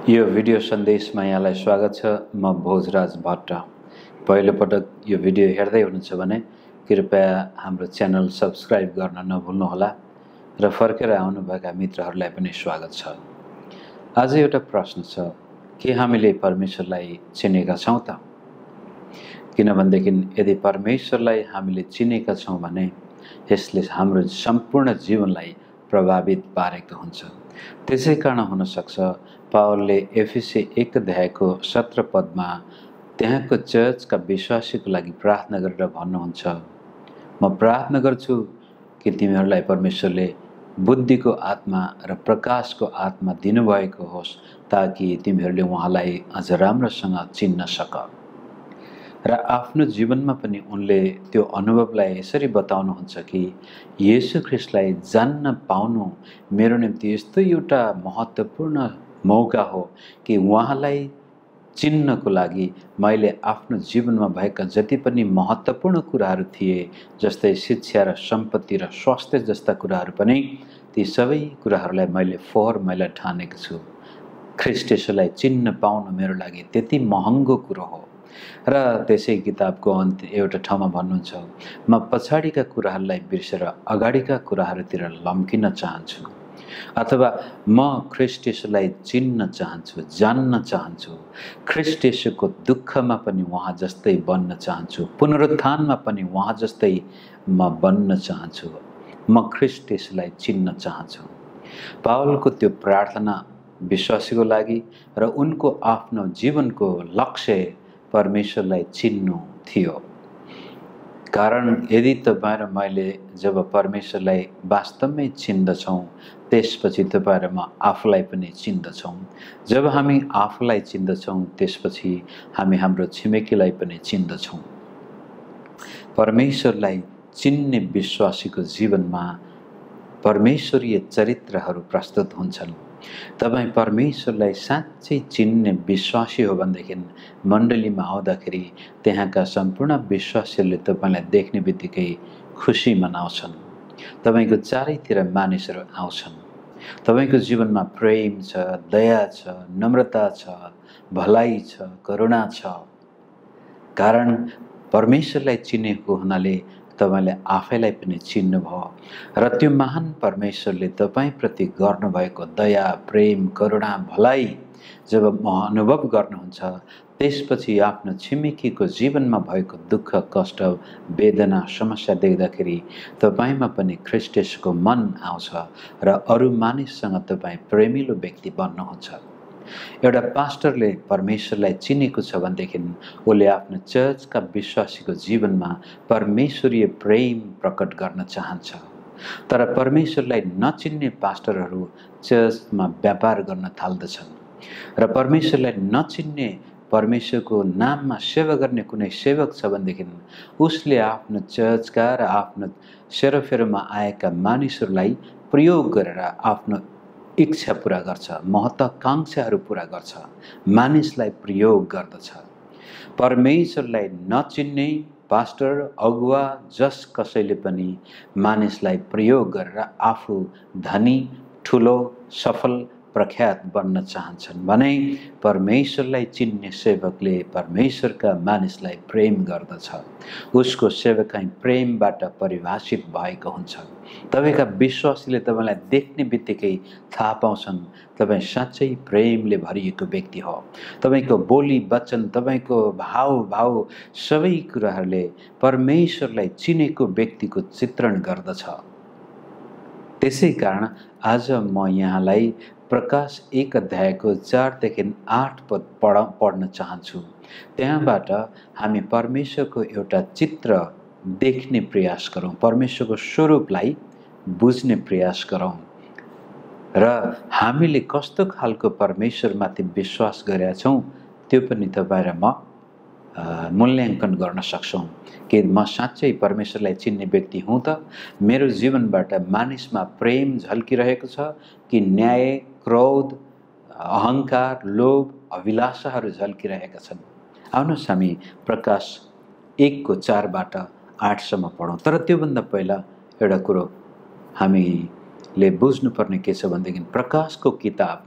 यो भिडियो सन्देशमा यहाँलाई स्वागत छ। म भोजराज भट्ट। पहिलो पटक यो भिडियो हेर्दै हुनुहुन्छ भने कृपया हाम्रो च्यानल सब्स्क्राइब गर्न नभुल्नुहोला र फर्केर आउनुभएका मित्रहरूलाई पनि स्वागत छ। आज एउटा प्रश्न छ, के हामीले परमेश्वरलाई चिनेका छौँ त? किनभनेदेखि यदि परमेश्वरलाई हामीले चिनेका छौँ भने यसले हाम्रो सम्पूर्ण जीवनलाई प्रभावित पारेको हुन्छ। त्यसै कारण हुनसक्छ पावलले एफिसी 1 अध्यायको 17 पदमा त्यहाँको चर्चका विश्वासीको लागि प्रार्थना गरेर भन्नुहुन्छ, म प्रार्थना गर्छु कि तिमीहरूलाई परमेश्वरले बुद्धिको आत्मा र प्रकाशको आत्मा दिनुभएको होस् ताकि तिमीहरूले उहाँलाई अझ राम्रोसँग चिन्न सक। र आफ्नो जीवनमा पनि उनले त्यो अनुभवलाई यसरी बताउनुहुन्छ कि येशू ख्रिस्टलाई जान्न पाउनु मेरो निम्ति यस्तो एउटा महत्त्वपूर्ण मौका हो कि उहाँलाई चिन्नको लागि मैले आफ्नो जीवनमा भएका जति पनि महत्त्वपूर्ण कुराहरू थिए, जस्तै शिक्षा र सम्पत्ति र स्वास्थ्य जस्ता कुराहरू पनि, ती सबै कुराहरूलाई मैले ठानेको छु। ख्रिस्ट येशूलाई चिन्न पाउनु मेरो लागि त्यति महँगो कुरो हो। र त्यसै किताबको अन्त एउटा ठाउँमा भन्नुहुन्छ, म पछाडिका कुराहरूलाई बिर्सेर अगाडिका कुराहरूतिर लम्किन चाहन्छु, अथवा म ख्रिस्ट येशूलाई चिन्न चाहन्छु, जान्न चाहन्छु। ख्रिस्ट येशूको दुःखमा पनि उहाँ जस्तै बन्न चाहन्छु, पुनरुत्थानमा पनि उहाँ जस्तै म बन्न चाहन्छु। म ख्रिस्ट येशूलाई चिन्न चाहन्छु। पावलको त्यो प्रार्थना विश्वासीको लागि र उनको आफ्नो जीवनको लक्ष्य परमेश्वरलाई चिन्नु थियो। कारण यदि तपाईँ र मैले जब परमेश्वरलाई वास्तवमै चिन्दछौँ, त्यसपछि तपाईँ र म आफूलाई पनि चिन्दछौँ। जब हामी आफूलाई चिन्दछौँ, त्यसपछि हामी हाम्रो छिमेकीलाई पनि चिन्दछौँ। परमेश्वरलाई चिन्ने विश्वासीको जीवनमा परमेश्वरीय चरित्रहरू प्रस्तुत हुन्छन्। तपाईँ परमेश्वरलाई साँच्चै चिन्ने विश्वासी हो भनेदेखि मण्डलीमा आउँदाखेरि त्यहाँका सम्पूर्ण विश्वासीहरूले तपाईँलाई देख्ने बित्तिकै खुसी मनाउँछन्। तपाईँको चारैतिर मानिसहरू आउँछन्। तपाईँको जीवनमा प्रेम छ, दया छ, नम्रता छ, भलाइ छ, करुणा छ। कारण परमेश्वरलाई चिनेको हुनाले तपाईँले आफैलाई पनि चिन्नुभयो र त्यो महान परमेश्वरले तपाईँप्रति गर्नुभएको दया, प्रेम, करुणा, भलाइ जब अनुभव गर्नुहुन्छ, त्यसपछि आफ्नो छिमेकीको जीवनमा भएको दुःख, कष्ट, वेदना, समस्या देख्दाखेरि तपाईँमा पनि ख्रिस्ट येशूको मन आउँछ र अरू मानिससँग तपाईँ प्रेमिलो व्यक्ति बन्नुहुन्छ। एउटा पास्टरले परमेश्वरलाई चिनेको छ भनेदेखि उसले आफ्नो चर्चका विश्वासीको जीवनमा परमेश्वरीय प्रेम प्रकट गर्न चाहन्छ। तर परमेश्वरलाई नचिन्ने पास्टरहरू चर्चमा व्यापार गर्न थाल्दछन् र परमेश्वरलाई नचिन्ने, परमेश्वरको नाममा सेवा गर्ने कुनै सेवक छ भनेदेखि उसले आफ्नो चर्चका र आफ्नो सेरोफेरोमा आएका मानिसहरूलाई प्रयोग गरेर आफ्नो इच्छा पूरा गर्छ, महत्त्वाकांक्षाहरू पूरा गर्छ, मानिसलाई प्रयोग गर्दछ। परमेश्वरलाई नचिन्ने पास्टर, अगुवा, जस कसैले पनि मानिसलाई प्रयोग गरेर आफू धनी, ठुलो, सफल, प्रख्यात बन्न चाहन्छन् भने परमेश्वरलाई चिन्ने सेवकले परमेश्वरका मानिसलाई प्रेम गर्दछ। उसको सेवकाई प्रेमबाट परिभाषित भएको हुन्छ। तपाईँका विश्वासीले तपाईँलाई देख्ने बित्तिकै थाहा पाउँछन् तपाईँ साँच्चै प्रेमले भरिएको व्यक्ति हो। तपाईँको बोली वचन, तपाईँको भाव सबै कुराहरूले परमेश्वरलाई चिनेको व्यक्तिको चित्रण गर्दछ। त्यसै कारण आज म यहाँलाई प्रकाश 1 अध्यायको 4देखि 8 पद पढ्न चाहन्छु। त्यहाँबाट हामी परमेश्वरको एउटा चित्र देख्ने प्रयास गरौँ, परमेश्वरको स्वरूपलाई बुझ्ने प्रयास गरौँ र हामीले कस्तो खालको परमेश्वरमाथि विश्वास गरेका छौँ त्यो पनि तपाईँ र म मूल्याङ्कन गर्न सक्छौँ कि म साँच्चै परमेश्वरलाई चिन्ने व्यक्ति हुँ त? मेरो जीवनबाट मानिसमा प्रेम झल्किरहेको छ कि न्याय, क्रोध, अहङ्कार, लोभ, अभिलाषाहरू झल्किरहेका छन्? आउनुहोस् हामी प्रकाश 1को 4बाट 8सम्म पढौँ। तर त्योभन्दा पहिला एउटा कुरो हामीले बुझ्नुपर्ने के छ भनेदेखि प्रकाशको किताब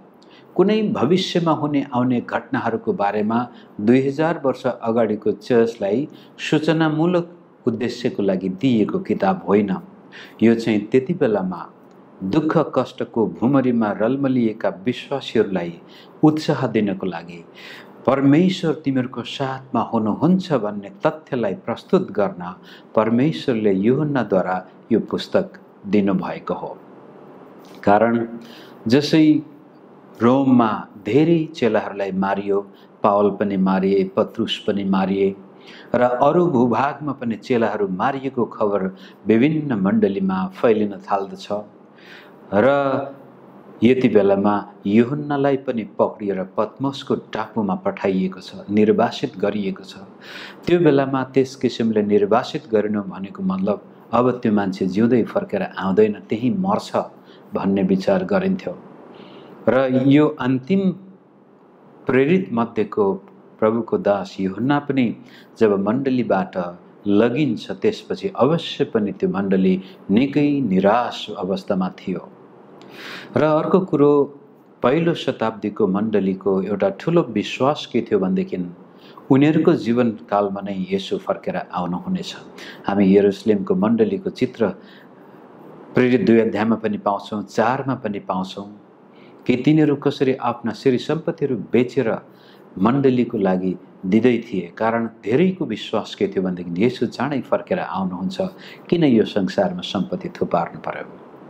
कुनै भविष्यमा हुने आउने घटनाहरूको बारेमा 2000 वर्ष अगाडिको चर्चलाई सूचनामूलक उद्देश्यको लागि दिएको किताब होइन। यो चाहिँ त्यति बेलामा दुःख कष्टको भुमरीमा रलमलिएका विश्वासीहरूलाई उत्साह दिनको लागि, परमेश्वर तिमीहरूको साथमा हुनुहुन्छ भन्ने तथ्यलाई प्रस्तुत गर्न परमेश्वरले यूहन्नाद्वारा यो पुस्तक दिनुभएको हो। कारण जसै रोममा धेरै चेलाहरूलाई मारियो, पावल पनि मारिए, पत्रुस पनि मारिए र अरू भूभागमा पनि चेलाहरू मारिएको खबर विभिन्न मण्डलीमा फैलिन थाल्दछ र यति बेलामा यूहन्नालाई पनि पक्रिएर पत्मसको टापुमा पठाइएको छ, निर्वासित गरिएको छ। त्यो बेलामा त्यस किसिमले निर्वासित गरिनु भनेको मतलब अब त्यो मान्छे जिउँदै फर्केर आउँदैन, त्यही मर्छ भन्ने विचार गरिन्थ्यो। र यो अन्तिम प्रेरित मध्येको प्रभुको दास यूहन्ना पनि जब मण्डलीबाट लगिन्छ त्यसपछि अवश्य पनि त्यो मण्डली निकै निराश अवस्थामा थियो। र अर्को कुरो, पहिलो शताब्दीको मण्डलीको एउटा ठुलो विश्वास के थियो भनेदेखि उनीहरूको जीवनकालमा नै येशू फर्केर आउनुहुनेछ। हामी यरुशलेमको मण्डलीको चित्र प्रेरित 2 अध्यायमा पनि पाउँछौँ, 4 मा पनि पाउँछौँ कि तिनीहरू कसरी आफ्ना श्री सम्पत्तिहरू बेचेर मण्डलीको लागि दिँदै थिए। कारण धेरैको विश्वास के थियो भनेदेखि येशू चाँडै फर्केर आउनुहुन्छ, किन यो संसारमा सम्पत्ति थुपार्नु पर्यो।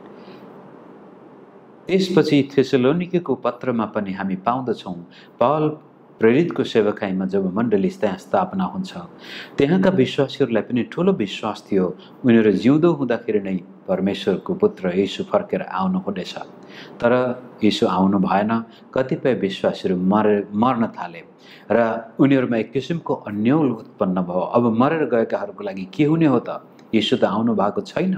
त्यसपछि थेसलोनिकेको पत्रमा पनि हामी पाउँदछौँ पावल प्रेरितको सेवकाईमा जब मण्डली त्यहाँ स्थापना हुन्छ, त्यहाँका विश्वासीहरूलाई पनि ठुलो विश्वास थियो उनीहरू जिउँदो हुँदाखेरि नै परमेश्वरको पुत्र येशू फर्केर आउनुहुनेछ। तर येशू आउनु भएन, कतिपय विश्वासीहरू मर्न थाले र उनीहरूमा एक किसिमको अन्योल उत्पन्न भयो। अब मरेर गएकाहरूको लागि के हुने हो त, येशू त आउनु भएको छैन।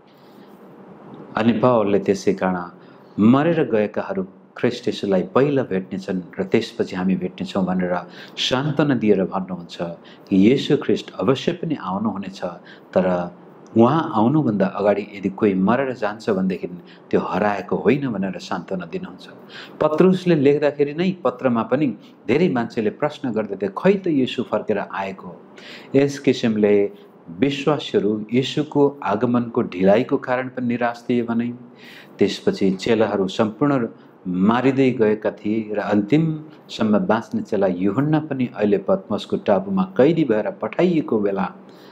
अनि पावलले त्यसै कारण मरेर गएकाहरू ख्रीष्ट येशूलाई पहिला भेट्नेछन् र त्यसपछि हामी भेट्नेछौँ भनेर सान्त्वना दिएर भन्नुहुन्छ कि येशू ख्रीष्ट अवश्य पनि आउनुहुनेछ। तर उहाँ आउनुभन्दा अगाडि यदि कोही मरेर जान्छ भनेदेखि त्यो हराएको होइन भनेर सान्त्वना दिनुहुन्छ। पत्रुसले लेख्दाखेरि नै पत्रमा पनि धेरै मान्छेले प्रश्न गर्दै खै त येशू फर्केर आएको। यस किसिमले विश्वासीहरू येशूको आगमनको ढिलाइको कारण पनि निराश थिए भने त्यसपछि चेलाहरू सम्पूर्ण मारिँदै गएका थिए र अन्तिमसम्म बाँच्ने चेला यूहन्ना पनि अहिले पत्मसको टापुमा कैदी भएर पठाइएको बेला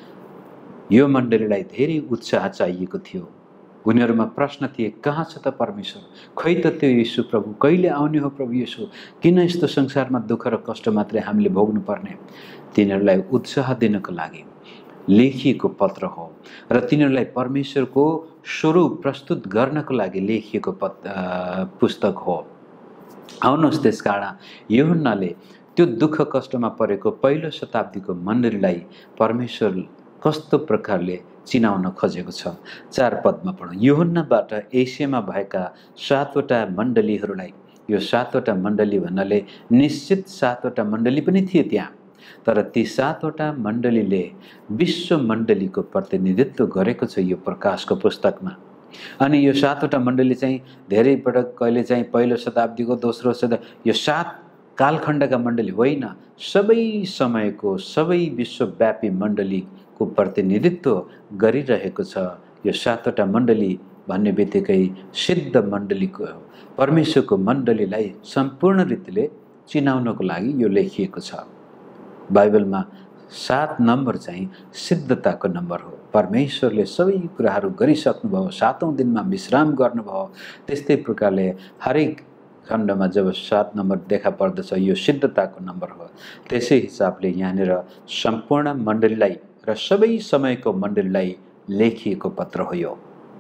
यो मण्डलीलाई धेरै उत्साह चाहिएको थियो। उनीहरूमा प्रश्न थिए, कहाँ छ त परमेश्वर, खै त त्यो येशू प्रभु कहिले आउने हो प्रभु येशू, किन यस्तो संसारमा दुःख र कष्ट मात्रै हामीले भोग्नु पर्ने। तिनीहरूलाई उत्साह दिनको लागि लेखिएको पत्र हो र तिनीहरूलाई परमेश्वरको स्वरूप प्रस्तुत गर्नको लागि लेखिएको पुस्तक हो। आउनुहोस्, त्यसकारण यूहन्नाले त्यो दुःख कष्टमा परेको पहिलो शताब्दीको मण्डलीलाई परमेश्वर कस्तो प्रकारले चिनाउन खोजेको छ। 4 पदमा पढौँ। यूहन्नाबाट एसियामा भएका 7वटा मण्डलीहरूलाई, यो 7वटा मण्डली भन्नाले निश्चित 7वटा मण्डली पनि थिए त्यहाँ, तर ती 7वटा मण्डलीले विश्व मण्डलीको प्रतिनिधित्व गरेको छ यो प्रकाशको पुस्तकमा। अनि यो 7वटा मण्डली चाहिँ धेरै पटक कहिले चाहिँ पहिलो शताब्दीको, दोस्रो शताब्दी, यो 7 कालखण्डका मण्डली होइन, सबै समयको सबै विश्वव्यापी मण्डलीको प्रतिनिधित्व गरिरहेको छ। यो 7वटा मण्डली भन्ने बित्तिकै सिद्ध मण्डलीको, परमेश्वरको मण्डलीलाई सम्पूर्ण रीतिले चिनाउनको लागि यो लेखिएको छ। बाइबलमा 7 नम्बर चाहिँ सिद्धताको नम्बर हो। परमेश्वरले सबै कुराहरू गरिसक्नुभयो, 7औं दिनमा विश्राम गर्नुभयो। त्यस्तै प्रकारले हरेक खण्डमा जब 7 नम्बर देखा पर्दछ यो सिद्धताको नम्बर हो। त्यसै हिसाबले यहाँनिर सम्पूर्ण मण्डलीलाई र सबै समयको मण्डलीलाई लेखिएको पत्र हो यो।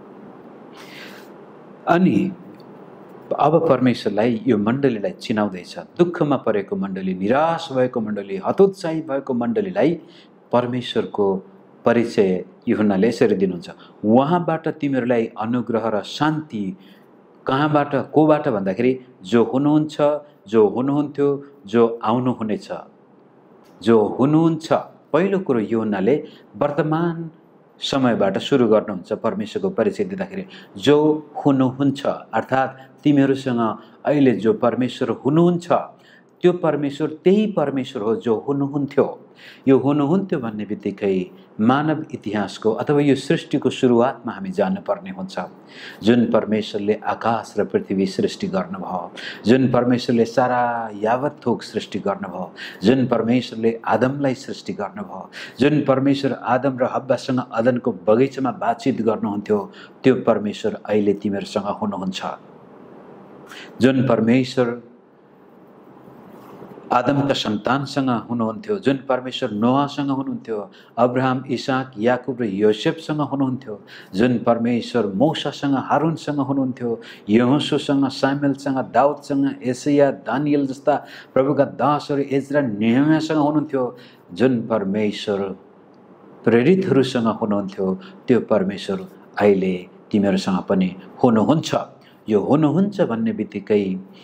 अनि अब परमेश्वरलाई यो मण्डलीलाई चिनाउँदैछ। दुःखमा परेको मण्डली, निराश भएको मण्डली, हतोत्साही भएको मण्डलीलाई परमेश्वरको परिचय यूहन्नाले यसरी दिनुहुन्छ। उहाँबाट तिमीहरूलाई अनुग्रह र शान्ति, कहाँबाट, कोबाट भन्दाखेरि जो हुनुहुन्छ, जो हुनुहुन्थ्यो, जो आउनुहुनेछ, जो हुनुहुन्छ। पहिलो कुरो यूहन्नाले वर्तमान समयबाट सुरु गर्नुहुन्छ परमेश्वरको परिचय दिँदाखेरि। जो हुनुहुन्छ अर्थात् तिमीहरूसँग अहिले जो परमेश्वर हुनुहुन्छ त्यो परमेश्वर त्यही परमेश्वर हो जो हुनुहुन्थ्यो। यो हुनुहुन्थ्यो भन्ने बित्तिकै मानव इतिहासको अथवा यो सृष्टिको सुरुवातमा हामी जानुपर्ने हुन्छ। जुन परमेश्वरले आकाश र पृथ्वी सृष्टि गर्नुभयो, जुन परमेश्वरले सारा यावत थोक सृष्टि गर्नुभयो, जुन परमेश्वरले आदमलाई सृष्टि गर्नुभयो, जुन परमेश्वर आदम र हव्वासँग अदनको बगैँचामा बातचित गर्नुहुन्थ्यो, त्यो परमेश्वर अहिले तिमीहरूसँग हुनुहुन्छ। जुन परमेश्वर आदमका सन्तानसँग हुनुहुन्थ्यो, जुन परमेश्वर नोआसँग हुनुहुन्थ्यो, अब्राहम, इसाक, याकुब र योसेफसँग हुनुहुन्थ्यो, जुन परमेश्वर मूसासँग, हारूनसँग हुनुहुन्थ्यो, यहोशूसँग, सामुएलसँग, दाउदसँग, एसाया, दानियल जस्ता प्रभुका दासहरू एज्रा, नेहमियासँग हुनुहुन्थ्यो, जुन परमेश्वर प्रेरितहरूसँग हुनुहुन्थ्यो, त्यो परमेश्वर अहिले तिमीहरूसँग पनि हुनुहुन्छ। यो हुनुहुन्छ भन्ने बित्तिकै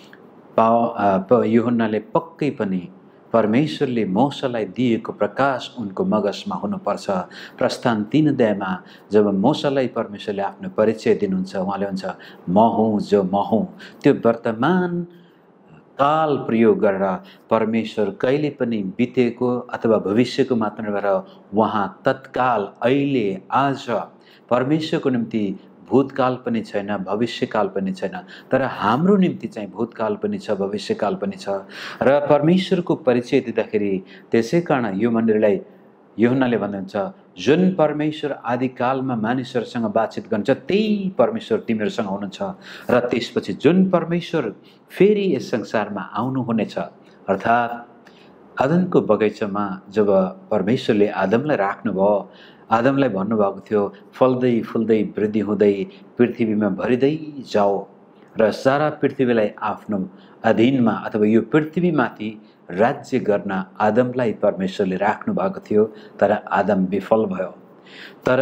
यूहन्नाले पक्कै पनि परमेश्वरले मूसालाई दिएको प्रकाश उनको मगजमा हुनुपर्छ। प्रस्थान 3 अध्यायमा जब मूसालाई परमेश्वरले आफ्नो परिचय दिनुहुन्छ, उहाँले भन्छ म हुँ जो म हुँ। त्यो वर्तमान काल प्रयोग गरेर परमेश्वर कहिले पनि बितेको अथवा भविष्यको मात्र नभएर उहाँ तत्काल, अहिले, आज परमेश्वरको निम्ति भूतकाल पनि छैन, भविष्यकाल पनि छैन, तर हाम्रो निम्ति चाहिँ भूतकाल पनि छ, भविष्यकाल पनि छ। र परमेश्वरको परिचय दिँदाखेरि त्यसै कारण यो मण्डलीलाई यूहन्नाले भन्नुहुन्छ जुन परमेश्वर आदिकालमा मानिसहरूसँग बातचित गर्छ त्यही परमेश्वर तिमीहरूसँग हुनुहुन्छ। र त्यसपछि जुन परमेश्वर फेरि यस संसारमा आउनुहुनेछ, अर्थात् आदमको बगैँचामा जब परमेश्वरले आदमलाई राख्नुभयो, आदमलाई भन्नुभएको थियो फल्दै फुल्दै वृद्धि हुँदै पृथ्वीमा भरिँदै जाओ र सारा पृथ्वीलाई आफ्नो अधीनमा अथवा यो पृथ्वीमाथि राज्य गर्न आदमलाई परमेश्वरले राख्नु भएको थियो। तर आदम विफल भयो, तर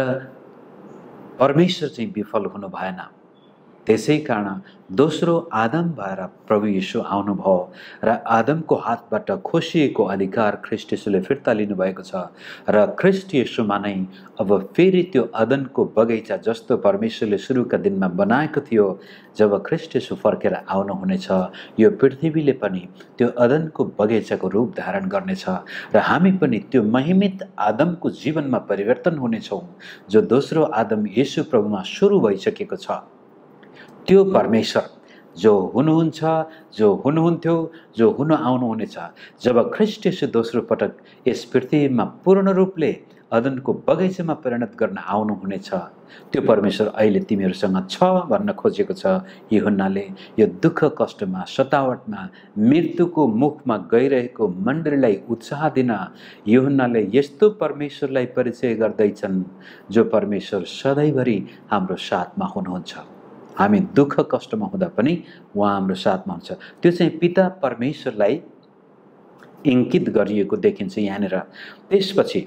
परमेश्वर चाहिँ विफल हुनु भएन। त्यसै कारण दोस्रो आदम भएर प्रभु येशू आउनुभयो र आदमको हातबाट खोसिएको अधिकार ख्रीष्ट येशूले फिर्ता लिनुभएको छ। र ख्रीष्ट येशूमा नै अब फेरि त्यो अदनको बगैँचा जस्तो परमेश्वरले सुरुका दिनमा बनाएको थियो, जब ख्रीष्ट येशू फर्केर आउनुहुनेछ यो पृथ्वीले पनि त्यो अदनको बगैँचाको रूप धारण गर्नेछ र हामी पनि त्यो महिमित आदमको जीवनमा परिवर्तन हुनेछौँ जो दोस्रो आदम येशू प्रभुमा सुरु भइसकेको छ। त्यो परमेश्वर जो हुनुहुन्छ, जो हुनुहुन्थ्यो, जो हुन आउनुहुनेछ, जब ख्रीष्ट येशू दोस्रो पटक यस पृथ्वीमा पूर्ण रूपले अदनको बगैँचामा परिणत गर्न आउनुहुनेछ, त्यो परमेश्वर अहिले तिमीहरूसँग छ भन्न खोजेको छ। यूहन्नाले यो दुःख कष्टमा, सतावटमा, मृत्युको मुखमा गइरहेको मण्डलीलाई उत्साह दिन यूहन्नाले यस्तो परमेश्वरलाई परिचय गर्दैछन् जो परमेश्वर सधैँभरि हाम्रो साथमा हुनुहुन्छ। हामी दुःख कष्टमा हुँदा पनि उहाँ हाम्रो साथमा हुन्छ। त्यो चाहिँ पिता परमेश्वरलाई इङ्कित गरिएको देखिन्छ यहाँनिर। त्यसपछि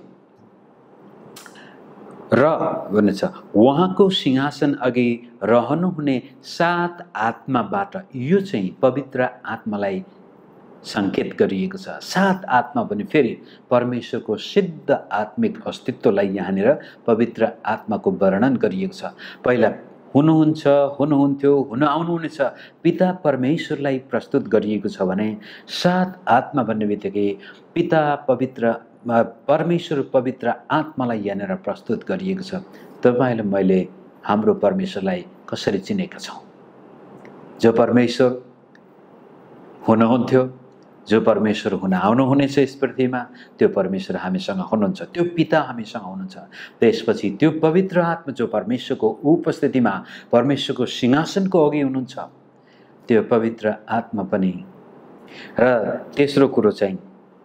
र भन्नेछ उहाँको सिंहासन अघि रहनुहुने 7 आत्माबाट, यो चाहिँ पवित्र आत्मालाई सङ्केत गरिएको छ। 7 आत्मा भने फेरि परमेश्वरको सिद्ध आत्मिक अस्तित्वलाई यहाँनिर पवित्र आत्माको वर्णन गरिएको छ। पहिला हुनुहुन्छ, हुनुहुन्थ्यो, हुन आउनुहुनेछ पिता परमेश्वरलाई प्रस्तुत गरिएको छ भने 7 आत्मा भन्ने बित्तिकै पिता पवित्र परमेश्वर पवित्र आत्मालाई यहाँनिर प्रस्तुत गरिएको छ। तपाईँले मैले हाम्रो परमेश्वरलाई कसरी चिनेका छौँ? जो परमेश्वर हुनुहुन्थ्यो, जो परमेश्वर हुन आउनुहुनेछ यस पृथ्वीमा, त्यो परमेश्वर हामीसँग हुनुहुन्छ, त्यो पिता हामीसँग हुनुहुन्छ। त्यसपछि त्यो पवित्र आत्मा जो परमेश्वरको उपस्थितिमा परमेश्वरको सिंहासनको अघि हुनुहुन्छ, त्यो पवित्र आत्मा पनि। र तेस्रो कुरो चाहिँ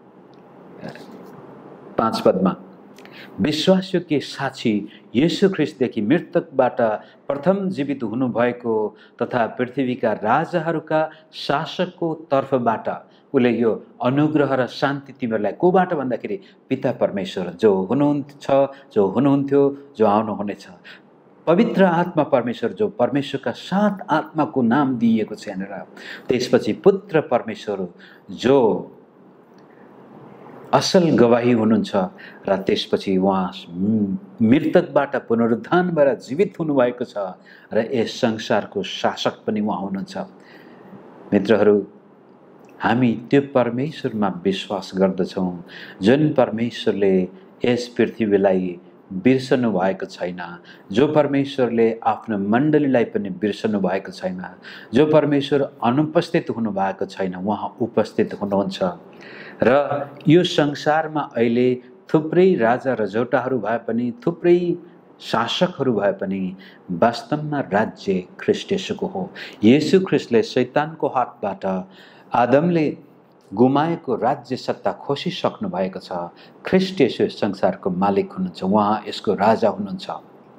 5 पदमा विश्वासयोग्य साक्षी येशू ख्रीष्टदेखि मृतकबाट प्रथम जीवित हुनुभएको तथा पृथ्वीका राजाहरूका शासकको तर्फबाट उसले यो अनुग्रह र शान्ति तिमीहरूलाई कोबाट भन्दाखेरि पिता परमेश्वर जो हुनुहुन्छ, जो हुनुहुन्थ्यो, जो आउनुहुनेछ, पवित्र आत्मा परमेश्वर जो परमेश्वरका 7 आत्माको नाम दिइएको छ यहाँनिर। त्यसपछि पुत्र परमेश्वर जो असल गवाही हुनुहुन्छ र त्यसपछि उहाँ मृतकबाट पुनरुत्थान भएर जीवित हुनुभएको छ र यस संसारको शासक पनि उहाँ हुनुहुन्छ। मित्रहरू, हामी त्यो परमेश्वरमा विश्वास गर्दछौँ जुन परमेश्वरले यस पृथ्वीलाई बिर्सनु भएको छैन, जो परमेश्वरले आफ्नो मण्डलीलाई पनि बिर्सनु भएको छैन, जो परमेश्वर अनुपस्थित हुनुभएको छैन, उहाँ उपस्थित हुनुहुन्छ। र यो संसारमा अहिले थुप्रै राजा रजौटाहरू भए पनि, थुप्रै शासकहरू भए पनि वास्तवमा राज्य ख्रीष्ट येशूको हो। येशू ख्रीष्टले शैतानको हातबाट आदमले गुमाएको राज्य सत्ता खोसिसक्नु भएको छ। ख्रीष्ट येशू संसारको मालिक हुनुहुन्छ, उहाँ यसको राजा हुनुहुन्छ।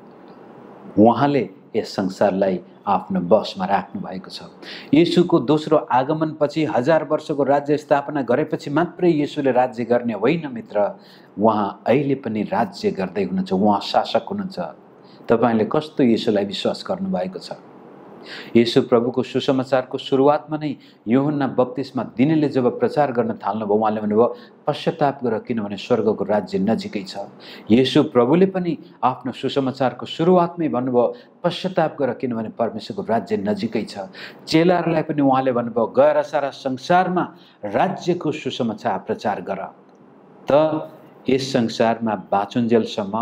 उहाँले यस संसारलाई आफ्नो बसमा राख्नु भएको छ। येशूको दोस्रो आगमनपछि 1000 वर्षको राज्य स्थापना गरेपछि मात्रै येशूले राज्य गर्ने होइन मित्र, उहाँ अहिले पनि राज्य गर्दै हुनुहुन्छ, उहाँ शासक हुनुहुन्छ। तपाईले कस्तो येशूलाई विश्वास गर्नुभएको छ? येशू प्रभुको सुसमाचारको सुरुवातमा नै यूहन्ना बप्तिस्मा दिनेले जब प्रचार गर्न थाल्नुभयो, उहाँले भन्नुभयो पश्चाताप गर किनभने स्वर्गको राज्य नजिकै छ। येशू प्रभुले पनि आफ्नो सुसमाचारको सुरुवातमै भन्नुभयो पश्चाताप गर किनभने परमेश्वरको राज्य नजिकै छ। चेलाहरूलाई पनि उहाँले भन्नुभयो गएर सारा संसारमा राज्यको सुसमाचार प्रचार गर। त यस संसारमा बाँचुन्जेलसम्म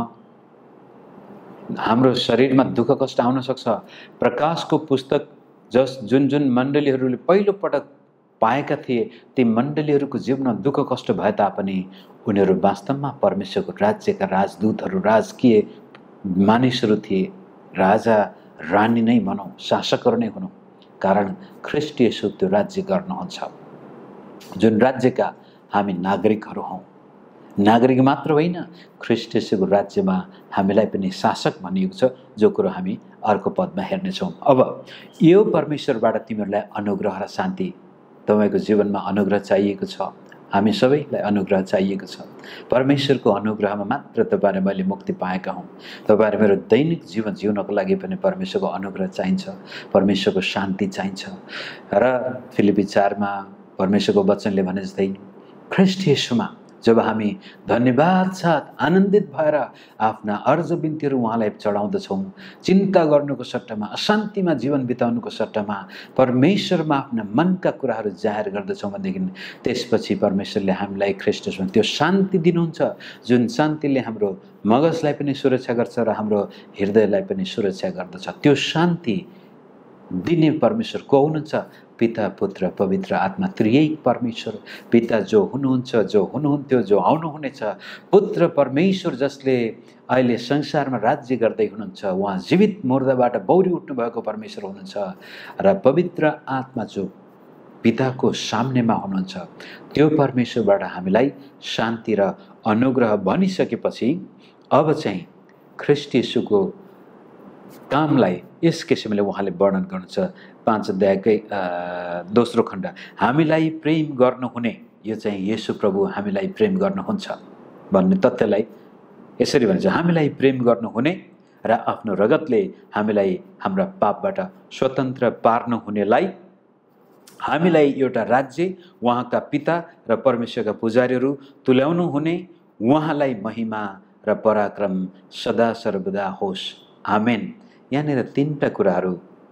हाम्रो शरीरमा दुःख कष्ट आउन सक्छ। प्रकाशको पुस्तक जुन जुन मण्डलीहरूले पहिलो पटक पाएका थिए, ती मण्डलीहरूको जीवनमा दुःख कष्ट भए तापनि उनीहरू वास्तवमा परमेश्वरको राज्यका राजदूतहरू, राजकीय मानिसहरू थिए। राजा रानी नै भनौँ, शासकहरू नै भनौँ, कारण ख्रीष्ट येशू त्यो राज्य गर्नुहुन्छ जुन राज्यका हामी नागरिकहरू हौँ। नागरिक मात्र होइन, ख्रीष्ट येशूको राज्यमा हामीलाई पनि शासक भनिएको छ, जो कुरो हामी अर्को पदमा हेर्नेछौँ। अब यो परमेश्वरबाट तिमीहरूलाई अनुग्रह र शान्ति, तपाईको जीवनमा अनुग्रह चाहिएको छ, हामी सबैलाई अनुग्रह चाहिएको छ। परमेश्वरको अनुग्रहमा मात्र तपाईँ र मैले मुक्ति पाएका हौँ। तपाईँ र मेरो दैनिक जीवन जिउनको लागि पनि परमेश्वरको अनुग्रह चाहिन्छ, परमेश्वरको शान्ति चाहिन्छ। र फिलिपी 4 मा परमेश्वरको वचनले भने जस्तै ख्रीष्ट येशूमा जब हामी धन्यवाद साथ आनन्दित भएर आफ्ना अर्ज बिन्तीहरू उहाँलाई चढाउँदछौँ, चिन्ता गर्नुको सट्टामा, अशान्तिमा जीवन बिताउनुको सट्टामा परमेश्वरमा आफ्ना मनका कुराहरू जाहेर गर्दछौँ भनेदेखि त्यसपछि परमेश्वरले हामीलाई ख्रीष्टमा त्यो शान्ति दिनुहुन्छ, जुन शान्तिले हाम्रो मगजलाई पनि सुरक्षा गर्छ र हाम्रो हृदयलाई पनि सुरक्षा गर्दछ। त्यो शान्ति दिने परमेश्वर को हुनुहुन्छ? पिता, पुत्र, पवित्र आत्मा, त्रिएक परमेश्वर। पिता जो हुनुहुन्छ, जो हुनुहुन्थ्यो, जो आउनुहुनेछ, पुत्र परमेश्वर जसले अहिले संसारमा राज्य गर्दै हुनुहुन्छ, उहाँ जीवित मुर्दाबाट बौरी उठ्नु भएको परमेश्वर हुनुहुन्छ, र पवित्र आत्मा जो पिताको सामनेमा हुनुहुन्छ, त्यो परमेश्वरबाट हामीलाई शान्ति र अनुग्रह बनिसकेपछि अब चाहिँ ख्रीष्ट येशूको कामलाई यस किसिमले उहाँले वर्णन गर्नुहुन्छ। 5 अध्यायकै दोस्रो खण्ड, हामीलाई प्रेम गर्नुहुने, यो चाहिँ येशू प्रभु हामीलाई प्रेम गर्नुहुन्छ भन्ने तथ्यलाई यसरी भन्छ, हामीलाई प्रेम गर्नुहुने र आफ्नो रगतले हामीलाई हाम्रा पापबाट स्वतन्त्र पार्नुहुनेलाई, हामीलाई एउटा राज्य, उहाँका पिता र परमेश्वरका पुजारीहरू तुल्याउनु हुने, उहाँलाई महिमा र पराक्रम सदा सर्वदा होस्, आमेन। यहाँनिर 3टा कुराहरू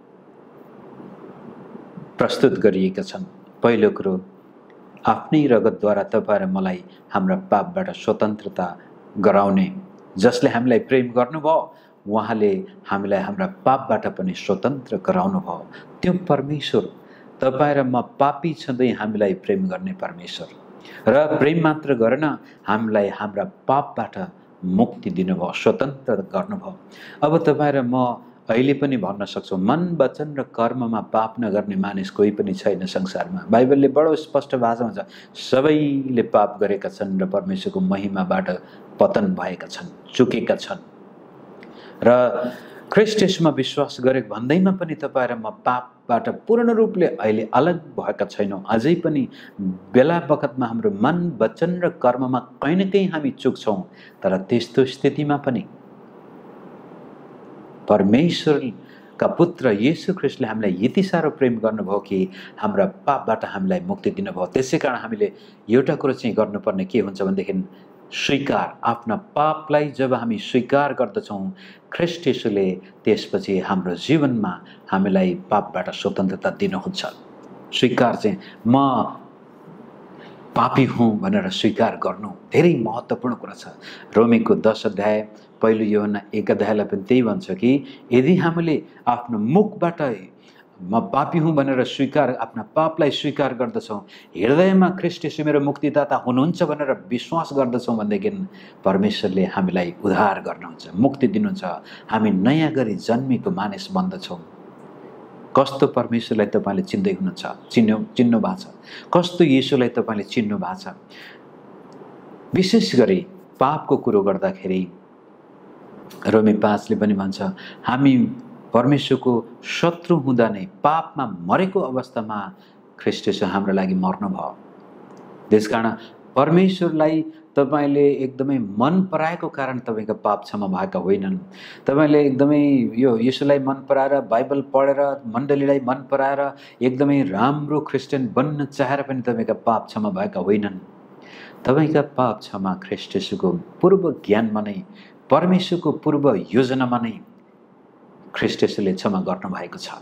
प्रस्तुत गरिएका छन्। पहिलो कुरो, आफ्नै रगतद्वारा तपाईँ र मलाई हाम्रा पापबाट स्वतन्त्रता गराउने, जसले हामीलाई प्रेम गर्नुभयो उहाँले हामीलाई हाम्रा पापबाट पनि स्वतन्त्र गराउनु भयो। त्यो परमेश्वर तपाईँ र म पापी छँदै हामीलाई प्रेम गर्ने परमेश्वर, र प्रेम मात्र गरेन, हामीलाई हाम्रा पापबाट मुक्ति दिनुभयो, स्वतन्त्र गर्नुभयो। अब तपाईँ र म अहिले पनि भन्न सक्छौँ, मन, वचन र कर्ममा पाप नगर्ने मानिस कोही पनि छैन संसारमा। बाइबलले बडो स्पष्ट भाषामा छ, सबैले पाप गरेका छन् र परमेश्वरको महिमाबाट पतन भएका छन्, चुकेका छन्। र ख्रीष्ट येशूमा विश्वास गरेको भन्दैमा पनि तपाईँ र म पापबाट पूर्ण रूपले अहिले अलग भएका छैनौँ। अझै पनि बेला बखतमा हाम्रो मन, वचन र कर्ममा कहीँ न कहीँ हामी चुक्छौँ, तर त्यस्तो स्थितिमा पनि परमेश्वर का पुत्र येशू ख्रिस्टले हामीलाई यति साह्रो प्रेम गर्नुभयो कि हाम्रा पापबाट हामीलाई मुक्ति दिनुभयो। त्यसै कारण हामीले एउटा कुरो चाहिँ गर्नुपर्ने के हुन्छ भनेदेखि स्वीकार, आफ्ना पापलाई जब हामी स्वीकार गर्दछौँ ख्रिस्ट येशूले त्यसपछि हाम्रो जीवनमा हामीलाई पापबाट स्वतन्त्रता दिनुहुन्छ। स्वीकार चाहिँ म पापी हुँ भनेर स्वीकार गर्नु धेरै महत्त्वपूर्ण कुरा छ। रोमीको 10 अध्याय पहिलो यूहन्ना 1 अध्यायलाई पनि त्यही भन्छ कि यदि हामीले आफ्नो मुखबाट म पापी हुँ भनेर आफ्ना पापलाई स्वीकार गर्दछौँ, हृदयमा ख्रिस्ट येशू मेरो मुक्तिदाता हुनुहुन्छ भनेर विश्वास गर्दछौँ भनेदेखि परमेश्वरले हामीलाई उद्धार गर्नुहुन्छ, मुक्ति दिनुहुन्छ। हामी नयाँ गरी जन्मेको मानिस बन्दछौँ। कस्तो परमेश्वरलाई तपाईँले चिन्दै हुनुहुन्छ, चिन्नु भएको छ? कस्तो येशूलाई तपाईँले चिन्नु भएको छ? विशेष गरी पापको कुरो गर्दाखेरि रोमी 5ले पनि भन्छ हामी परमेश्वरको शत्रु हुँदा नै पापमा मरेको अवस्थामा ख्रिस्ट येशू हाम्रो लागि मर्नुभयो। त्यसकारण परमेश्वरलाई तपाईले एकदमै मन पराएको कारण तपाईको पाप क्षमा भएका होइनन्। तपाईले एकदमै यो येशूलाई मन पराएर बाइबल पढेर मण्डलीलाई मन पराएर एकदमै राम्रो क्रिस्चियन बन्न चाहेर पनि तपाईका पाप क्षमा भएका होइनन्। तपाईका पाप क्षमा ख्रिस्ट येशूको पूर्व ज्ञानमा नै, परमेश्वरको पूर्व योजनामा नै ख्रिस्ट येशूले क्षमा गर्नु भएको छ।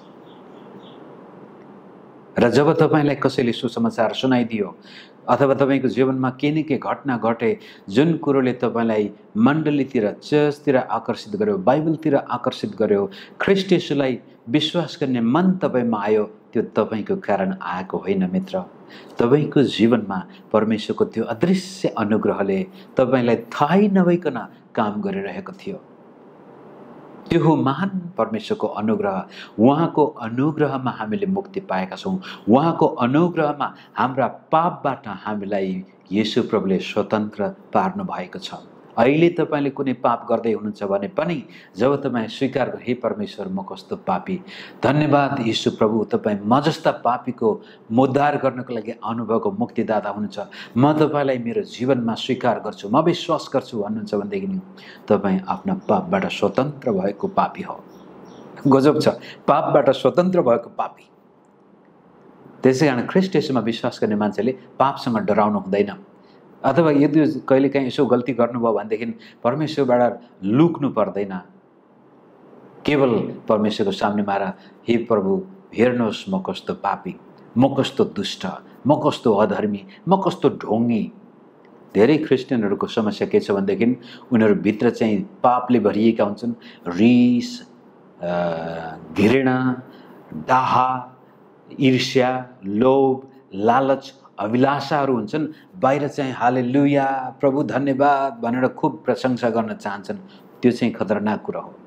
र जब तपाईलाई कसैले सुसमाचार सुनाइदियो अथवा तपाईको जीवनमा के न के घटना घटे जुन कुरोले तपाईलाई मण्डलीतिर, चर्चतिर आकर्षित गर्यो, बाइबलतिर आकर्षित गर्यो, ख्रिस्ट येशूलाई विश्वास गर्ने मन तपाईमा आयो, त्यो तपाईको कारण आएको होइन मित्र। तपाईको जीवनमा परमेश्वरको त्यो अदृश्य अनुग्रहले तपाईलाई थाहै नभइकन काम गरिरहेको थियो। त्यो हो महान परमेश्वरको अनुग्रह। उहाँको अनुग्रहमा हामीले मुक्ति पाएका छौँ। उहाँको अनुग्रहमा हाम्रा पापबाट हामीलाई येशू प्रभुले स्वतन्त्र पार्नु भएको छ। अहिले तपाईले कुनै पाप गर्दै हुनुहुन्छ भने पनि जब तपाईँ स्वीकार गर्नु, हे परमेश्वर म कस्तो पापी, धन्यवाद येशू प्रभु, तपाईँ म जस्ता पापीको उद्धार गर्नको लागि आउनुभएको मुक्तिदाता हुनुहुन्छ, म तपाईलाई मेरो जीवनमा स्वीकार गर्छु, म विश्वास गर्छु भन्नुहुन्छ भनेदेखि तपाईँ आफ्ना पापबाट स्वतन्त्र भएको पापी हो। गजब छ, पापबाट स्वतन्त्र भएको पापी। त्यसै कारण ख्रिस्ट येशूमा विश्वास गर्ने मान्छेले पापसँग डराउनु हुँदैन। अथवा यदि कहिलेकाहीँ यसो गल्ती गर्नुभयो भनेदेखि परमेश्वरबाट लुक्नु पर्दैन। केवल परमेश्वरको सामने आएर हे प्रभु हेर्नुहोस् म कस्तो पापी, म कस्तो दुष्ट, म कस्तो अधर्मी, म कस्तो ढोंगी। धेरै क्रिस्चियनहरूको समस्या के छ भनेदेखि उनीहरू भित्र चाहिँ पापले भरिएका हुन्छन्। रिस, घृणा, डाहा, ईर्ष्या, लोभ, लालच, अभिलाषाहरू हुन्छन्। बाहिर चाहिँ हालेलुया प्रभु धन्यवाद भनेर खूब प्रशंसा गर्न चाहन्छन्। त्यो चाहिँ खतरनाक कुरा हो।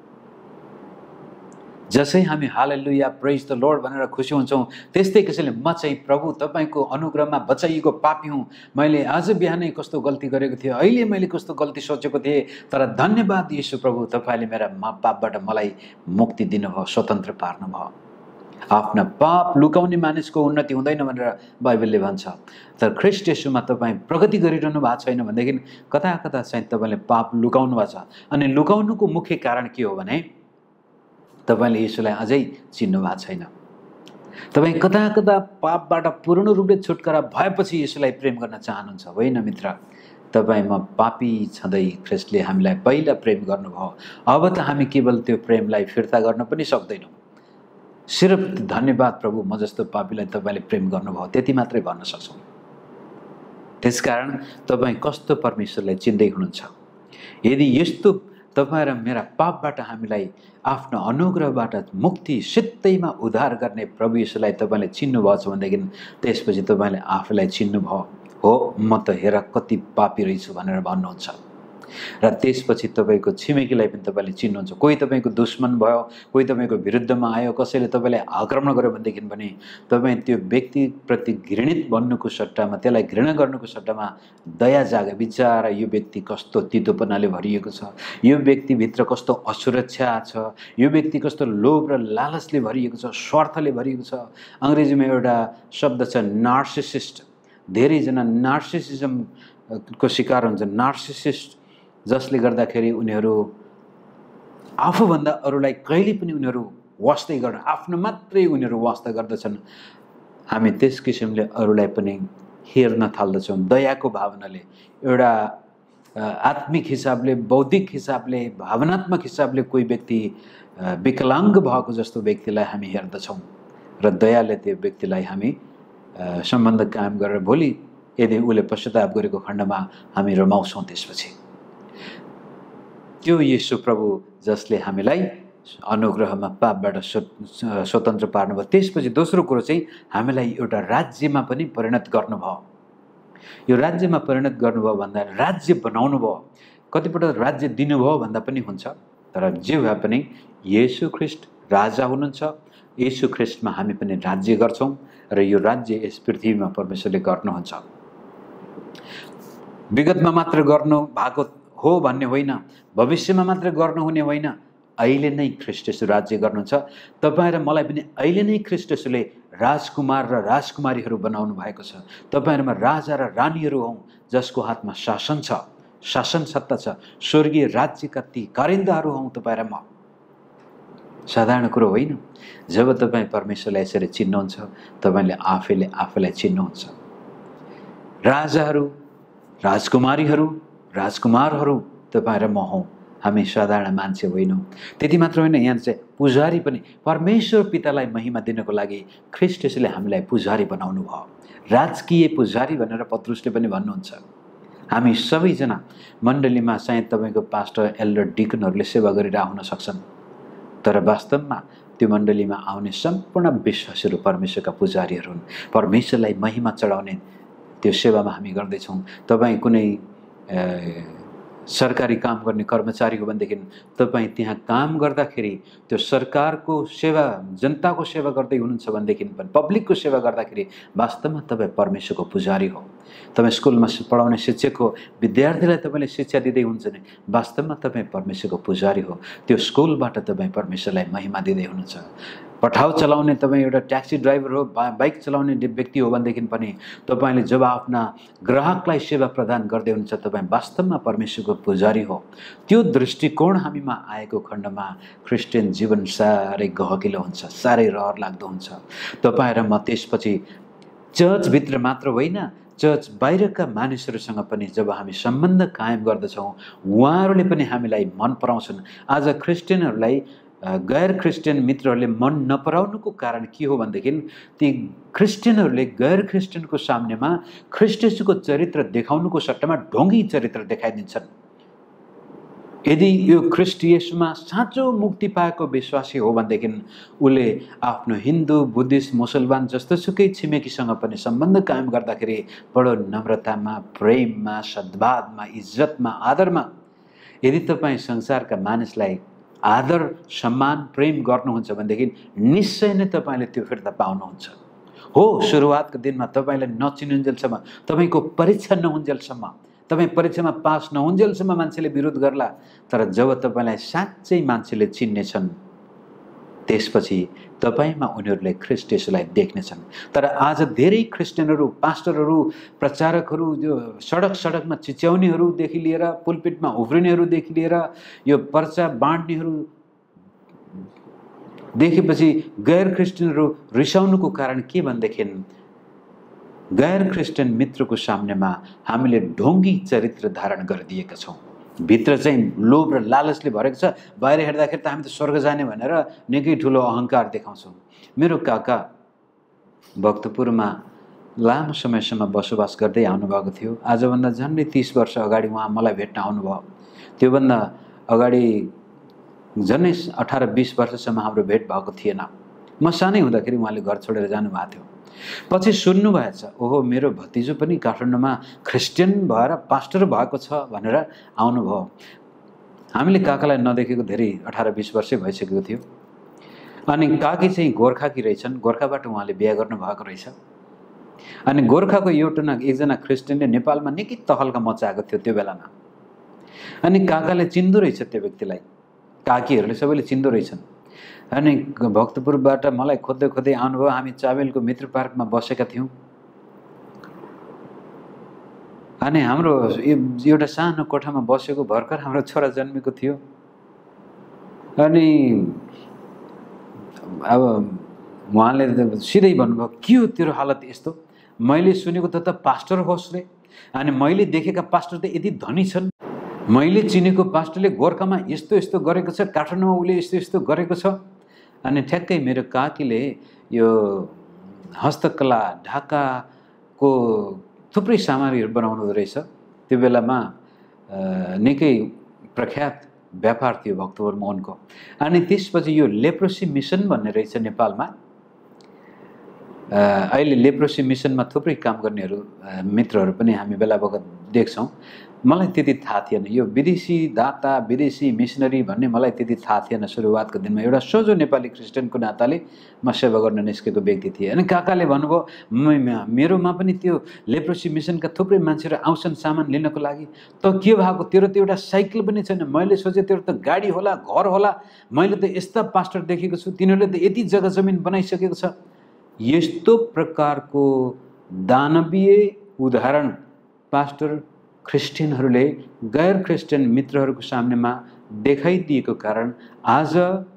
जसै हामी हालेलुया प्रेज द लर्ड भनेर खुसी हुन्छौँ, त्यस्तै कसैले म चाहिँ प्रभु तपाईँको अनुग्रहमा बचाइएको पापी हुँ, मैले आज बिहानै कस्तो गल्ती गरेको थिएँ, अहिले मैले कस्तो गल्ती सोचेको थिएँ, तर धन्यवाद येशू प्रभु तपाईँले मेरा पापबाट मलाई मुक्ति दिनुभयो, स्वतन्त्र पार्नुभयो। आफ्ना पाप लुकाउने मानिसको उन्नति हुँदैन भनेर बाइबलले भन्छ। तर ख्रिस्ट येशूमा तपाईँ प्रगति गरिरहनु भएको छैन भनेदेखि कता कता चाहिँ तपाईँले पाप लुकाउनु भएको छ। अनि लुकाउनुको मुख्य कारण के हो भने तपाईले येशूलाई अझै चिन्नु भएको छैन। तपाईँ कता कता पापबाट पूर्ण रूपले छुटकारा भएपछि येशूलाई प्रेम गर्न चाहनुहुन्छ। होइन मित्र, तपाईँ म पापी छँदै ख्रिस्टले हामीलाई पहिला प्रेम गर्नुभयो। अब त हामी केवल त्यो प्रेमलाई फिर्ता गर्न पनि सक्दैनौँ। सिर्फ धन्यवाद प्रभु म जस्तो पापीलाई तपाईँले प्रेम गर्नुभयो त्यति मात्रै भन्न सक्छौँ। त्यसकारण तपाईँ कस्तो परमेश्वरलाई चिन्दै हुनुहुन्छ? यदि यस्तो तपाईँ र मेरा पापबाट हामीलाई आफ्नो अनुग्रहबाट मुक्ति सित्तैमा उद्धार गर्ने प्रभु येशूलाई तपाईँले चिन्नुभएको छ भनेदेखि त्यसपछि तपाईँले आफूलाई चिन्नुभयो हो, म त हेर कति पापी रहेछु भनेर भन्नुहुन्छ। र त्यसपछि तपाईँको छिमेकीलाई पनि तपाईँले चिन्नुहुन्छ। कोही तपाईँको दुश्मन भयो, कोही तपाईँको विरुद्धमा आयो, कसैले तपाईँलाई आक्रमण गर्यो भनेदेखि पनि तपाईँ त्यो व्यक्तिप्रति घृणित बन्नुको सट्टामा, त्यसलाई घृणा गर्नुको सट्टामा दया जागे, बिचारा यो व्यक्ति कस्तो तितोपनाले भरिएको छ, यो व्यक्तिभित्र कस्तो असुरक्षा छ, यो व्यक्ति कस्तो लोभ र लालचले भरिएको छ, स्वार्थले भरिएको छ। अङ्ग्रेजीमा एउटा शब्द छ नार्सिसिस्ट। धेरैजना नार्सिसिजमको शिकार हुन्छ। नार्सिसिस्ट जसले गर्दाखेरि उनीहरू आफूभन्दा अरूलाई कहिले पनि उनीहरू वास्दै गर्न आफ्नो मात्रै उनीहरू वास्ता गर्दछन्। हामी त्यस किसिमले अरूलाई पनि हेर्न थाल्दछौँ दयाको भावनाले। एउटा आत्मिक हिसाबले, बौद्धिक हिसाबले, भावनात्मक हिसाबले कोही व्यक्ति विकलाङ्ग भएको जस्तो व्यक्तिलाई हामी हेर्दछौँ र दयाले त्यो व्यक्तिलाई हामी सम्बन्ध कायम गरेर भोलि यदि उसले पश्चाताप गरेको खण्डमा हामी रमाउँछौँ। त्यसपछि त्यो येशू प्रभु जसले हामीलाई अनुग्रहमा पापबाट स्वतन्त्र पार्नुभयो। त्यसपछि दोस्रो कुरो चाहिँ हामीलाई एउटा राज्यमा पनि परिणत गर्नुभयो। यो राज्यमा परिणत गर्नुभयो भन्दा राज्य बनाउनु भयो। कतिपल्ट राज्य दिनुभयो भन्दा पनि हुन्छ, तर जे भए पनि येशू ख्रीष्ट राजा हुनुहुन्छ। येशू ख्रीष्टमा हामी पनि राज्य गर्छौँ र यो राज्य यस पृथ्वीमा परमेश्वरले गर्नुहुन्छ। विगतमा मात्र गर्नु भएको हो भन्ने होइन, भविष्यमा मात्र गर्नुहुने होइन, अहिले नै ख्रीष्ट येशू राज्य गर्नुहुन्छ। तपाईँ र मलाई पनि अहिले नै ख्रीष्ट येशूले राजकुमार र राजकुमारीहरू बनाउनु भएको छ। तपाईँहरूमा राजा र रानीहरू हौँ जसको हातमा शासन छ, शासन सत्ता छ। स्वर्गीय राज्यका ती कारिन्दाहरू हौँ तपाईँ र म। साधारण कुरो होइन। जब तपाईँ परमेश्वरलाई यसरी चिन्नुहुन्छ, तपाईँले आफैले आफैलाई चिन्नुहुन्छ। राजाहरू, राजकुमारीहरू, राजकुमारहरू तपाईँ र म हौँ। हामी साधारण मान्छे होइनौँ। त्यति मात्र होइन, यहाँ चाहिँ पुजारी पनि। परमेश्वर पितालाई महिमा दिनको लागि ख्रीष्ट येशूले हामीलाई पुजारी बनाउनु भयो। राजकीय पुजारी भनेर पत्रुसले पनि भन्नुहुन्छ। हामी सबैजना मण्डलीमा सायद तपाईँको पास्टर, एल्डर, डिकनहरूले सेवा गरिरहेको हुन सक्छन्, तर वास्तवमा त्यो मण्डलीमा आउने सम्पूर्ण विश्वासीहरू परमेश्वरका पुजारीहरू हुन्। परमेश्वरलाई महिमा चढाउने त्यो सेवामा हामी गर्दैछौँ। तपाईँ कुनै सरकारी काम गर्ने कर्मचारी हो भनेदेखि तपाईँ त्यहाँ काम गर्दाखेरि त्यो सरकारको सेवा, जनताको सेवा गर्दै हुनुहुन्छ भनेदेखि पनि, पब्लिकको सेवा गर्दाखेरि वास्तवमा तपाईँ परमेश्वरको पुजारी हो। तपाईँ स्कुलमा पढाउने शिक्षक हो, विद्यार्थीलाई तपाईँले शिक्षा दिँदै हुनुहुन्छ भने वास्तवमा तपाईँ परमेश्वरको पुजारी हो। त्यो स्कुलबाट तपाईँ परमेश्वरलाई महिमा दिँदै हुनुहुन्छ। पठाउ चलाउने तपाईँ एउटा ट्याक्सी ड्राइभर हो, बाइक चलाउने व्यक्ति हो भनेदेखि पनि तपाईँले जब आफ्ना ग्राहकलाई सेवा प्रदान गर्दै हुनुहुन्छ, तपाईँ वास्तवमा परमेश्वरको पुजारी हो। त्यो दृष्टिकोण हामीमा आएको खण्डमा क्रिस्चियन जीवन साह्रै गहकिलो हुन्छ, साह्रै रहर लाग्दो हुन्छ। तपाईँ र म त्यसपछि चर्चभित्र मात्र होइन, चर्च बाहिरका मानिसहरूसँग पनि जब हामी सम्बन्ध कायम गर्दछौँ, उहाँहरूले पनि हामीलाई मन पराउँछन्। आज क्रिस्चियनहरूलाई गैर क्रिस्चियन मित्रहरूले मन नपराउनुको कारण के हो भनेदेखि ती क्रिस्चियनहरूले गैर क्रिस्चियनको सामनेमा ख्रीष्ट येशूको चरित्र देखाउनुको सट्टामा ढोंगी चरित्र देखाइदिन्छन्। यदि यो ख्रीष्ट येशूमा साँचो मुक्ति पाएको विश्वासी हो भनेदेखि उसले आफ्नो हिन्दू, बुद्धिस्ट, मुसलमान जस्तोसुकै छिमेकीसँग पनि सम्बन्ध कायम गर्दाखेरि बडो नम्रतामा, प्रेममा, सद्भावमा, इज्जतमा, आदरमा। यदि तपाईँ संसारका मानिसलाई आदर, सम्मान, प्रेम गर्नुहुन्छ भनेदेखि निश्चय नै तपाईँले त्यो फिर्ता पाउनुहुन्छ। हो, सुरुवातको दिनमा तपाईँलाई नचिनुन्जेलसम्म, तपाईँको परीक्षा नहुन्जेलसम्म, तपाईँ परीक्षामा पास नहुन्जेलसम्म मान्छेले विरोध गर्ला, तर जब तपाईँलाई साँच्चै मान्छेले चिन्नेछन् त्यसपछि तपाईँमा उनीहरूले ख्रीष्ट येशूलाई देख्नेछन्। तर आज धेरै क्रिस्चियनहरू, पास्टरहरू, प्रचारकहरू, जो सडकमा चिच्याउनेहरूदेखि लिएर पुलपिटमा उफ्रिनेहरूदेखि लिएर यो पर्चा बाँड्नेहरू देखेपछि गैर क्रिस्चियनहरू रिसाउनुको कारण के भनेदेखि गैर क्रिस्चियन मित्रको सामनेमा हामीले ढोंगी चरित्र धारण गरिदिएका छौँ। भित्र चाहिँ लोभ र लालचले भरेको छ। बाहिर हेर्दाखेरि त हामी त स्वर्ग जाने भनेर निकै ठुलो अहङ्कार देखाउँछौँ। मेरो काका भक्तपुरमा लामो समयसम्म बसोबास गर्दै आउनुभएको थियो। आजभन्दा झन्डै 30 वर्ष अगाडि उहाँ मलाई भेट्न आउनुभयो। त्योभन्दा अगाडि झन्डै 18-20 वर्षसम्म हाम्रो भेट भएको थिएन। म सानै हुँदाखेरि उहाँले घर छोडेर जानुभएको थियो। पछि सुन्नुभएछ, ओहो मेरो भतिजो पनि काठमाडौँमा क्रिस्चियन भएर पास्टर भएको छ भनेर आउनुभयो। हामीले काकालाई नदेखेको धेरै 18-20 वर्षै भइसकेको थियो। अनि काकी चाहिँ गोर्खाकी रहेछन्। गोर्खाबाट उहाँले बिहा गर्नुभएको रहेछ। अनि गोर्खाको एकजना क्रिस्चियनले नेपालमा निकै तहल्का मचाएको थियो त्यो बेलामा। अनि काकाले चिन्दो रहेछ त्यो व्यक्तिलाई, काकीहरूले सबैले चिन्दो रहेछन्। अनि भक्तपुरबाट मलाई खोज्दै खोज्दै आउनुभयो। हामी चाबेलको मित्र पार्कमा बसेका थियौँ। अनि हाम्रो एउटा सानो कोठामा बसेको भर्खर हाम्रो छोरा जन्मेको थियो। अनि अब उहाँले सिधै भन्नुभयो, के हो तेरो हालत यस्तो? मैले सुनेको त पास्टर होस् रे, अनि मैले देखेका पास्टर त यति धनी छन्, मैले चिनेको पास्टरले गोर्खामा यस्तो यस्तो गरेको छ, काठमाडौँमा उसले यस्तो यस्तो गरेको छ। अनि ठ्याक्कै मेरो काकीले यो हस्तकला ढाकाको थुप्रै सामग्रीहरू बनाउनु रहेछ। त्यो बेलामा निकै प्रख्यात व्यापार थियो भक्तपुरमा उनको। अनि त्यसपछि यो लेप्रोसी मिसन भन्ने रहेछ नेपालमा। अहिले लेप्रोसी मिसनमा थुप्रै काम गर्नेहरू मित्रहरू पनि हामी बेला बखत देख्छौँ। मलाई त्यति थाहा थिएन, यो विदेशी दाता विदेशी मिसनरी भन्ने मलाई त्यति थाहा थिएन सुरुवातको दिनमा। एउटा सोझो नेपाली क्रिस्चियनको नाताले म सेवा गर्न निस्केको व्यक्ति थिएँ। अनि काकाले भन्नुभयो, मेरोमा पनि त्यो लेप्रोसी मिसनका थुप्रै मान्छेहरू आउँछन् सामान लिनको लागि, त के भएको, तेरो त एउटा साइकल पनि छैन। मैले सोचेँ तेरो त गाडी होला, घर होला, मैले त यस्ता पास्टर देखेको छु, तिनीहरूले त यति जग्गा जमिन बनाइसकेको छ। यस्तो प्रकारको दानवीय उदाहरण पास्टर क्रिस्चियनहरूले गैर क्रिस्चियन मित्रहरूको सामनेमा देखाइदिएको कारण आज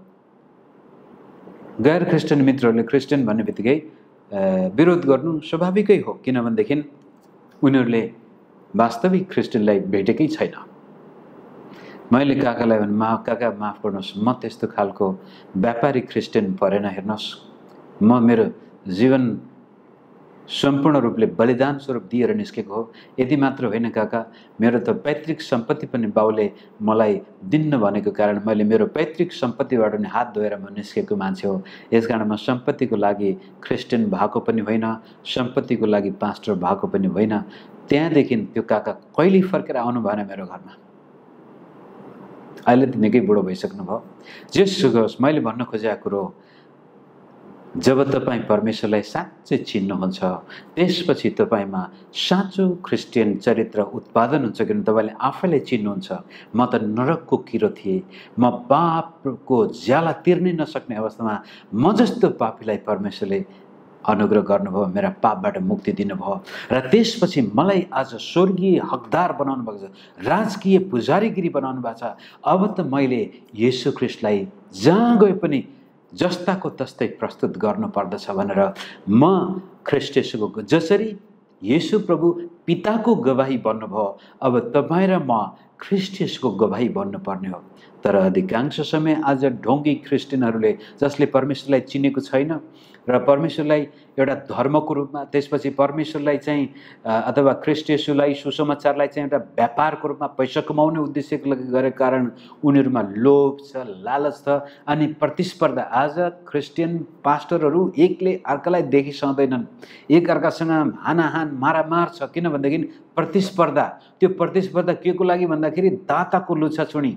गैर क्रिस्चियन मित्रहरूले क्रिस्चियन भन्ने बित्तिकै विरोध गर्नु स्वाभाविकै हो, किनभनेदेखि उनीहरूले वास्तविक क्रिस्चियनलाई भेटेकै छैन। मैले काकालाई भने, काका माफ गर्नुहोस्, म त्यस्तो खालको व्यापारी क्रिस्चियन परेन, हेर्नुहोस् म मेरो जीवन सम्पूर्ण रूपले बलिदान स्वरूप दिएर निस्केको हो। यति मात्र होइन काका, मेरो त पैतृक सम्पत्ति पनि बाउले मलाई दिन्न भनेको कारण मैले मेरो पैतृक सम्पत्तिबाट पनि हात धोएर म निस्केको मान्छे हो। यसकारण म सम्पत्तिको लागि क्रिस्चियन भएको पनि होइन, सम्पत्तिको लागि पास्टर भएको पनि होइन। त्यहाँदेखि त्यो काका कहिले फर्केर आउनु भएन मेरो घरमा। अहिले त निकै बुढो भइसक्नु भयो। जेसुकै होस्, मैले भन्न खोजेको कुरो, जब तपाईँ परमेश्वरलाई साँच्चै चिन्नुहुन्छ त्यसपछि तपाईँमा साँचो क्रिस्चियन चरित्र उत्पादन हुन्छ। किन तपाईँले आफैलाई चिन्नुहुन्छ, म त नरकको किरो थिएँ, म पापको ज्याला तिर्नै नसक्ने अवस्थामा म जस्तो पापीलाई परमेश्वरले अनुग्रह गर्नुभयो, मेरा पापबाट मुक्ति दिनुभयो र त्यसपछि मलाई आज स्वर्गीय हकदार बनाउनु भएको छ, राजकीय पुजारीगिरी बनाउनु भएको छ। अब त मैले येशू ख्रीष्टलाई जहाँ गए पनि जस्ताको तस्तै प्रस्तुत गर्नुपर्दछ भनेर म ख्रीष्ट येशूको, जसरी येशू प्रभु पिताको गवाही बन्नुभयो, अब तपाईँ र म ख्रीष्ट येशूको गवाही बन्नुपर्ने हो। तर अधिकांश समय आज ढोंगी क्रिस्चियनहरूले जसले परमेश्वरलाई चिनेको छैन र परमेश्वरलाई एउटा धर्मको रूपमा, त्यसपछि परमेश्वरलाई चाहिँ अथवा ख्रीष्ट येशूलाई सुसमाचारलाई चाहिँ एउटा व्यापारको रूपमा पैसा कमाउने उद्देश्यको लागि गरेको कारण उनीहरूमा लोभ छ, लालच छ अनि प्रतिस्पर्धा। आज क्रिस्चियन पास्टरहरू एकले अर्कालाई देखिसक्दैनन्, एक अर्कासँग हानाहान मारामार छ, किनभनेदेखि प्रतिस्पर्धा। त्यो प्रतिस्पर्धा के को लागि भन्दाखेरि दाताको लुछाचुडी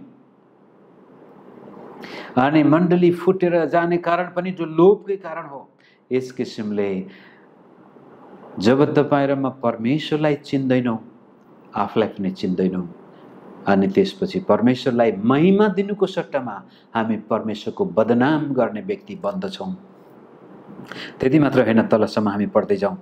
अनि मण्डली फुटेर जाने कारण पनि जो लोभकै कारण हो। यस किसिमले जब तपाईँ र म परमेश्वरलाई चिन्दैनौँ, आफूलाई पनि चिन्दैनौँ, अनि त्यसपछि परमेश्वरलाई महिमा दिनुको सट्टामा हामी परमेश्वरको बदनाम गर्ने व्यक्ति बन्दछौँ। त्यति मात्र होइन, तलसम्म हामी पढ्दै जाउँ।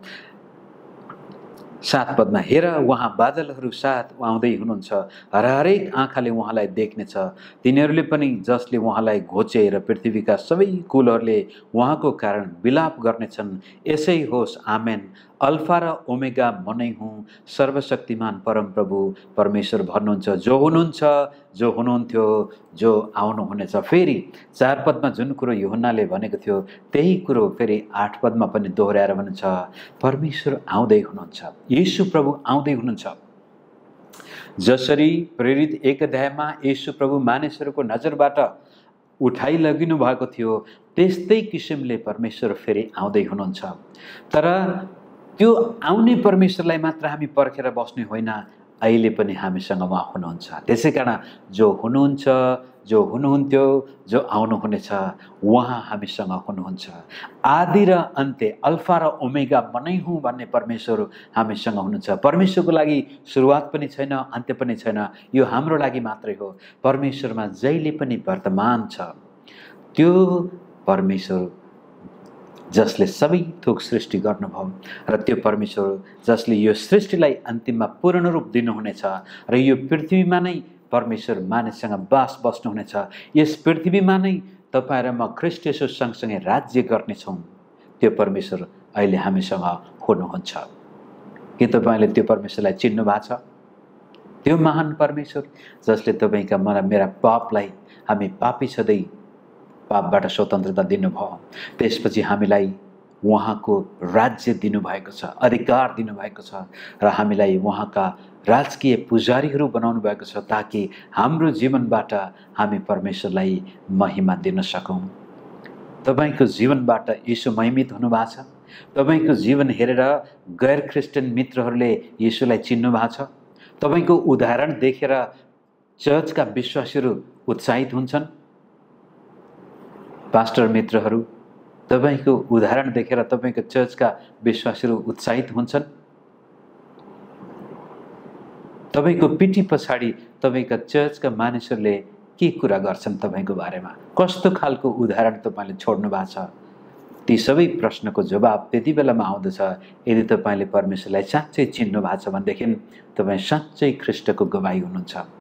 7 पदमा, हेर उहाँ बादलहरू साथ आउँदै हुनुहुन्छ, हरेक आँखाले उहाँलाई देख्नेछ, तिनीहरूले पनि जसले उहाँलाई घोचे र पृथ्वीका सबै कुलहरूले उहाँको कारण विलाप गर्नेछन्। यसै होस्, आमेन। अल्फा र ओमेगा म नै हुँ, सर्वशक्तिमान परमप्रभु परमेश्वर भन्नुहुन्छ, जो हुनुहुन्छ, जो हुनुहुन्थ्यो, जो आउनु हुनेछ। फेरि 4 पदमा जुन कुरो यूहन्नाले भनेको थियो त्यही कुरो फेरि 8 पदमा पनि दोहोऱ्याएर भन्नुहुन्छ, परमेश्वर आउँदै हुनुहुन्छ, येशू प्रभु आउँदै हुनुहुन्छ। जसरी प्रेरित 1 अध्यायमा येशू प्रभु मानिसहरूको नजरबाट उठाइलगिनु भएको थियो, त्यस्तै किसिमले परमेश्वर फेरि आउँदै हुनुहुन्छ। तर त्यो आउने परमेश्वरलाई मात्र हामी पर्खेर बस्ने होइन, अहिले पनि हामीसँग उहाँ हुनुहुन्छ। त्यसै कारण जो हुनुहुन्छ, जो हुनुहुन्थ्यो, जो आउनुहुनेछ, उहाँ हामीसँग हुनुहुन्छ। आदि र अन्त्य, अल्फा र ओमेगा म नै हुँ भन्ने परमेश्वर हामीसँग हुनुहुन्छ। परमेश्वरको लागि सुरुवात पनि छैन, अन्त्य पनि छैन, यो हाम्रो लागि मात्रै हो। परमेश्वरमा जहिले पनि वर्तमान छ। त्यो परमेश्वर जसले सबै थोक सृष्टि गर्नुभयो र त्यो परमेश्वर जसले यो सृष्टिलाई अन्तिममा पूर्ण रूप दिनुहुनेछ र यो पृथ्वीमा नै परमेश्वर मानिससँग बास बस्नुहुनेछ। यस पृथ्वीमा नै तपाईँ र म ख्रीष्ट येशू सँगसँगै राज्य गर्नेछौँ, त्यो परमेश्वर अहिले हामीसँग हुनुहुन्छ। के तपाईँले त्यो परमेश्वरलाई चिन्नु भएको छ? त्यो महान परमेश्वर जसले तपाईँका मेरा पापलाई, हामी पापी छँदै पापबाट स्वतन्त्रता दिनुभयो, त्यसपछि हामीलाई उहाँको राज्य दिनुभएको छ, अधिकार दिनुभएको छ र हामीलाई उहाँका राजकीय पुजारीहरू बनाउनु भएको छ, ताकि हाम्रो जीवनबाट हामी परमेश्वरलाई महिमा दिन सकौँ। तपाईको जीवनबाट यीशु महिमित हुनुभएको छ। तपाईको जीवन हेरेर गैर क्रिस्चियन मित्रहरूले यीशुलाई चिन्नु भएको छ। तपाईको उदाहरण देखेर चर्चका विश्वासीहरू उत्साहित हुन्छन्। पास्टर मित्रहरू, तपाईको उदाहरण देखेर तपाईको चर्चका विश्वासीहरू उत्साहित हुन्छन्। तपाईको पिठी पछाडि तपाईका चर्चका मानिसहरूले के कुरा गर्छन् तपाईको बारेमा? कस्तो खालको उदाहरण तपाईले छोड्नु भएको छ? ती सबै प्रश्नको जवाब त्यति बेलामा आउँदछ यदि तपाईले परमेश्वरलाई साँच्चै चिन्नु भएको छ भनेदेखि तपाई साँच्चै ख्रीष्टको गवाही हुनुहुन्छ।